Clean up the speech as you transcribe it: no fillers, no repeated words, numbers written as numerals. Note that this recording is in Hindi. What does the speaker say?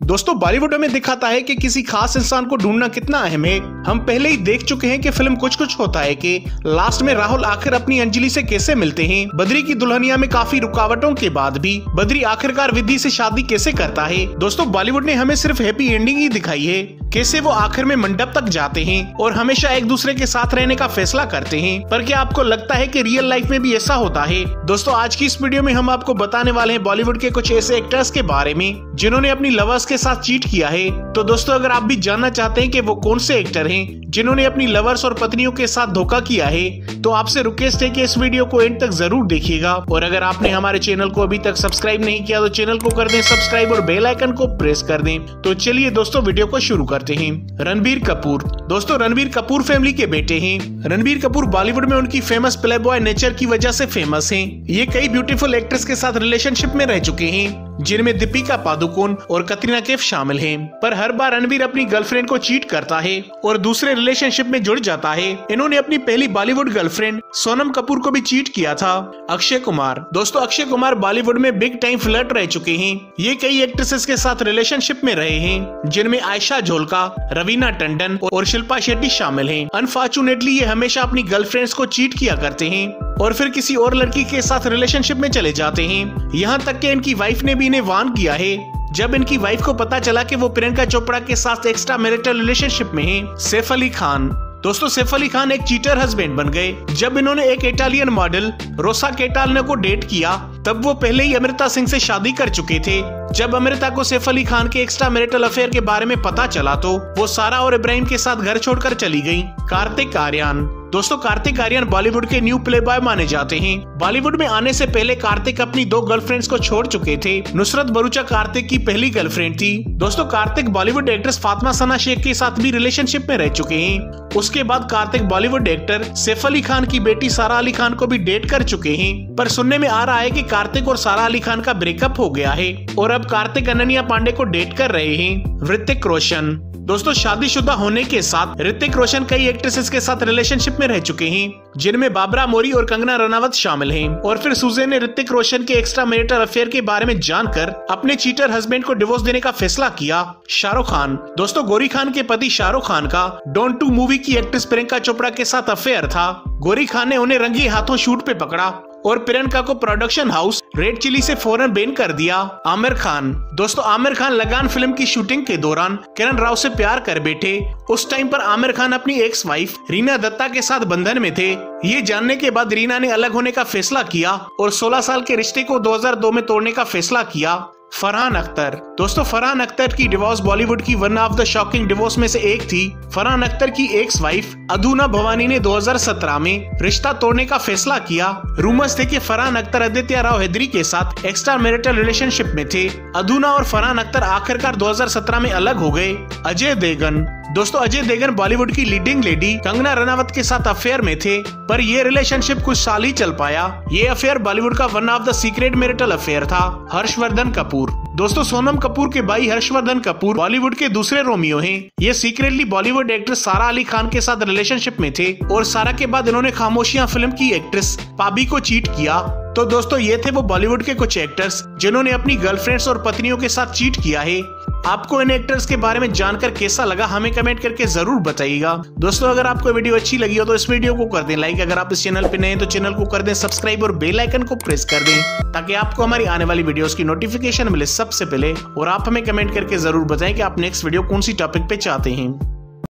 दोस्तों बॉलीवुड हमें दिखाता है कि किसी खास इंसान को ढूंढना कितना अहम है। हम पहले ही देख चुके हैं कि फिल्म कुछ कुछ होता है कि लास्ट में राहुल आखिर अपनी अंजलि से कैसे मिलते हैं। बद्री की दुल्हनिया में काफी रुकावटों के बाद भी बद्री आखिरकार विधि से शादी कैसे करता है। दोस्तों बॉलीवुड ने हमें सिर्फ हैप्पी एंडिंग ही दिखाई है, कैसे वो आखिर में मंडप तक जाते हैं और हमेशा एक दूसरे के साथ रहने का फैसला करते हैं। पर क्या आपको लगता है कि रियल लाइफ में भी ऐसा होता है? दोस्तों आज की इस वीडियो में हम आपको बताने वाले हैं बॉलीवुड के कुछ ऐसे एक्टर्स के बारे में जिन्होंने अपनी लवर्स के साथ चीट किया है। तो दोस्तों अगर आप भी जानना चाहते हैं कि वो कौन से एक्टर हैं जिन्होंने अपनी लवर्स और पत्नियों के साथ धोखा किया है, तो आपसे रिक्वेस्ट है कि इस वीडियो को एंड तक जरूर देखिएगा। और अगर आपने हमारे चैनल को अभी तक सब्सक्राइब नहीं किया तो चैनल को कर दें सब्सक्राइब और बेल आइकन को प्रेस कर दें। तो चलिए दोस्तों वीडियो को शुरू करते हैं। रणबीर कपूर। दोस्तों रणबीर कपूर फैमिली के बेटे हैं। रणबीर कपूर बॉलीवुड में उनकी फेमस प्ले बॉय नेचर की वजह से फेमस हैं। ये कई ब्यूटीफुल एक्ट्रेस के साथ रिलेशनशिप में रह चुके हैं जिनमें दीपिका पादुकोण और कतरीना कैफ शामिल हैं। पर हर बार रणबीर अपनी गर्लफ्रेंड को चीट करता है और दूसरे रिलेशनशिप में जुड़ जाता है। इन्होंने अपनी पहली बॉलीवुड गर्लफ्रेंड सोनम कपूर को भी चीट किया था। अक्षय कुमार। दोस्तों अक्षय कुमार बॉलीवुड में बिग टाइम फ्लर्ट रह चुके हैं। ये कई एक्ट्रेसेस के साथ रिलेशनशिप में रहे हैं जिनमें आयशा झोलका, रवीना टंडन और शिल्पा शेट्टी शामिल हैं। अनफॉर्चुनेटली ये हमेशा अपनी गर्लफ्रेंड्स को चीट किया करते हैं और फिर किसी और लड़की के साथ रिलेशनशिप में चले जाते हैं। यहाँ तक कि इनकी वाइफ ने भी इन्हें वार्न किया है जब इनकी वाइफ को पता चला कि वो प्रियंका चोपड़ा के साथ एक्स्ट्रा मैरिटल रिलेशनशिप में है। सैफ अली खान। दोस्तों सैफ अली खान एक चीटर हस्बैंड बन गए जब इन्होंने एक इटालियन मॉडल रोसा कैटालने को डेट किया। तब वो पहले ही अमृता सिंह से शादी कर चुके थे। जब अमृता को सैफ अली खान के एक्स्ट्रा मैरिटल अफेयर के बारे में पता चला तो वो सारा और इब्राहिम के साथ घर छोड़कर चली गयी। कार्तिक आर्यन। दोस्तों कार्तिक आर्यन बॉलीवुड के न्यू प्ले बॉय माने जाते हैं। बॉलीवुड में आने से पहले कार्तिक अपनी 2 गर्लफ्रेंड्स को छोड़ चुके थे। नुसरत भरूचा कार्तिक की पहली गर्लफ्रेंड थी। दोस्तों कार्तिक बॉलीवुड एक्ट्रेस फातिमा सना शेख के साथ भी रिलेशनशिप में रह चुके हैं। उसके बाद कार्तिक बॉलीवुड एक्टर सैफ अली खान की बेटी सारा अली खान को भी डेट कर चुके हैं। पर सुनने में आ रहा है कि कार्तिक और सारा अली खान का ब्रेकअप हो गया है और अब कार्तिक अनन्या पांडे को डेट कर रहे हैं। ऋतिक रोशन। दोस्तों शादीशुदा होने के साथ ऋतिक रोशन कई एक्ट्रेसेस के साथ रिलेशनशिप में रह चुके हैं जिनमें बाबरा मोरी और कंगना रनावत शामिल हैं। और फिर सुजैन ने ऋतिक रोशन के एक्स्ट्रा मैरिटल अफेयर के बारे में जानकर अपने चीटर हस्बैंड को डिवोर्स देने का फैसला किया। शाहरुख खान। दोस्तों गौरी खान के पति शाहरुख खान का डॉन 2 मूवी की एक्ट्रेस प्रियंका चोपड़ा के साथ अफेयर था। गौरी खान ने उन्हें रंगे हाथों शूट पे पकड़ा और प्रियंका को प्रोडक्शन हाउस रेड चिली से फौरन बैन कर दिया। आमिर खान। दोस्तों आमिर खान लगान फिल्म की शूटिंग के दौरान किरण राव से प्यार कर बैठे। उस टाइम पर आमिर खान अपनी एक्स वाइफ रीना दत्ता के साथ बंधन में थे। ये जानने के बाद रीना ने अलग होने का फैसला किया और 16 साल के रिश्ते को 2002 में तोड़ने का फैसला किया। फरहान अख्तर। दोस्तों फरहान अख्तर की डिवोर्स बॉलीवुड की one of the shocking divorce में से एक थी। फरहान अख्तर की एक्स वाइफ अदुना भवानी ने 2017 में रिश्ता तोड़ने का फैसला किया। रूमर्स थे कि फरहान अख्तर आदित्य राव हैदरी के साथ एक्स्ट्रा मैरिटल रिलेशनशिप में थे। अदुना और फरहान अख्तर आखिरकार 2017 में अलग हो गए। अजय देवगन। दोस्तों अजय देवगन बॉलीवुड की लीडिंग लेडी कंगना रनावत के साथ अफेयर में थे पर ये रिलेशनशिप कुछ साल ही चल पाया। ये अफेयर बॉलीवुड का one of the secret marital affair था। हर्षवर्धन कपूर। दोस्तों सोनम कपूर के भाई हर्षवर्धन कपूर बॉलीवुड के दूसरे रोमियो हैं। ये सीक्रेटली बॉलीवुड एक्ट्रेस सारा अली खान के साथ रिलेशनशिप में थे और सारा के बाद इन्होंने खामोशियां फिल्म की एक्ट्रेस पाबी को चीट किया। तो दोस्तों ये थे वो बॉलीवुड के कुछ एक्टर्स जिन्होंने अपनी गर्लफ्रेंड्स और पत्नियों के साथ चीट किया है। आपको इन एक्टर्स के बारे में जानकर कैसा लगा हमें कमेंट करके जरूर बताइएगा। दोस्तों अगर आपको वीडियो अच्छी लगी हो तो इस वीडियो को कर दें लाइक। अगर आप इस चैनल पे नए हैं तो चैनल को कर दें सब्सक्राइब और बेल आइकन को प्रेस कर दें ताकि आपको हमारी आने वाली वीडियोस की नोटिफिकेशन मिले सबसे पहले। और आप हमें कमेंट करके जरूर बताएं कि आप नेक्स्ट वीडियो कौन सी टॉपिक पे चाहते हैं।